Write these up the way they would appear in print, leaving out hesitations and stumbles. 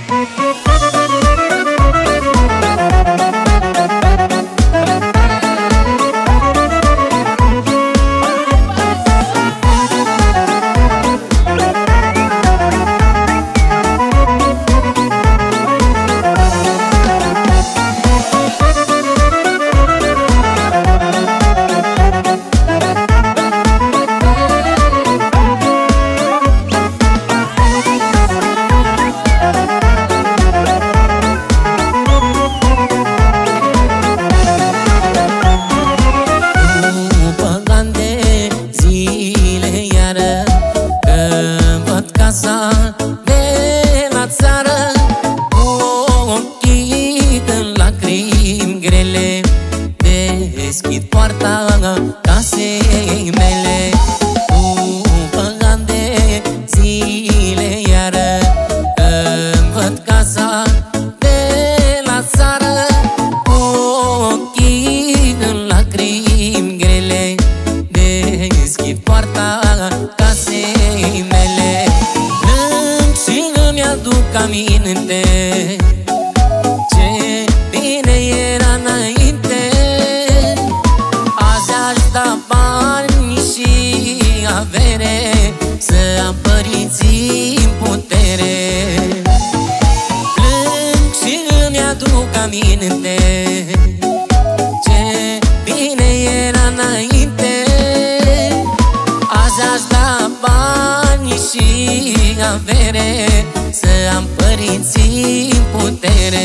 Deschid poarta casei mele. După ani de zile iară îmi văd casa de la țară, cu ochii în lacrimi grele. Deschid poarta casei mele. Plâng și îmi aduc aminte ce bine era înainte. Azi aș da bani și avere să am părinții în putere. Plâng și îmi aduc aminte ce bine era înainte. Azi aș da bani și avere să am părinții în putere.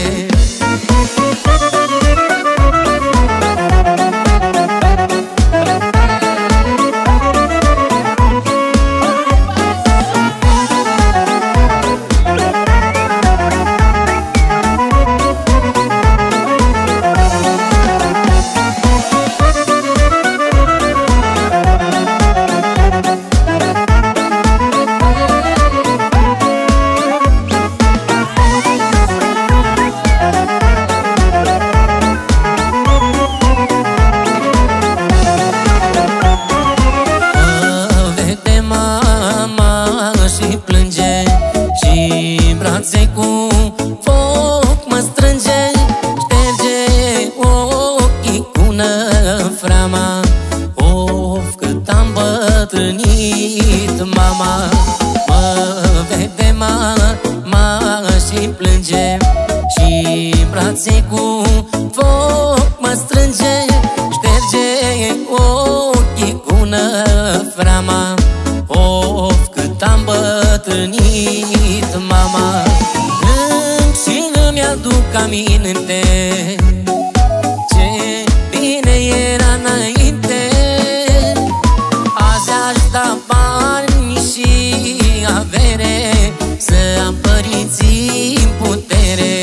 Cu foc mă strânge, șterge ochii cu năframa. Of, cât am bătrânit, mama. Mă vede mama și plânge, și-n brațe cu foc mă strânge, șterge ochii cu năframa. Of, cât am bătrânit, mama. Și îmi aduc aminte ce bine era înainte. Azi aș da bani și avere să am părinții în putere.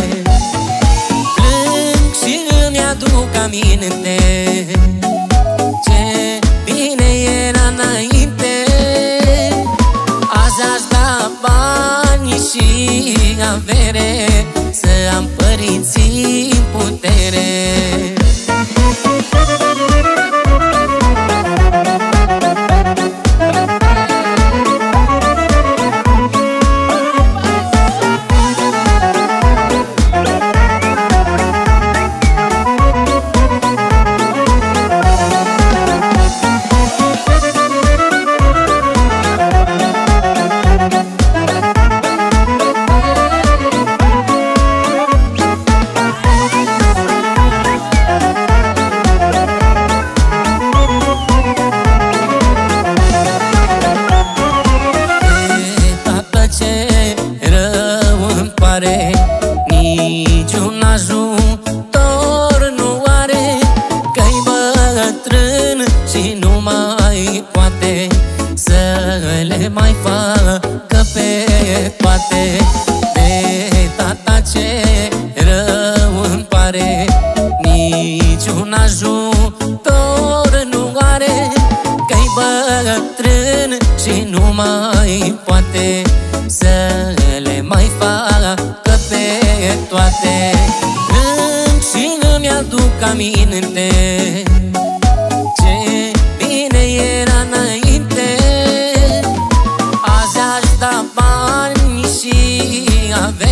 Plâng și îmi aduc aminte ce bine era înainte. Azi aș da bani și avere să am părinții în putere. Niciun ajutor nu are, că-i bătrân și nu mai poate să le mai facă pe toate. De tata ce rău îmi pare, niciun ajutor nu are, că-i bătrân și nu mai poate să le mai facă pe toate. Plâng și îmi aduc aminte ce bine era înainte. Azi aș da bani și avere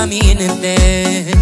aminte.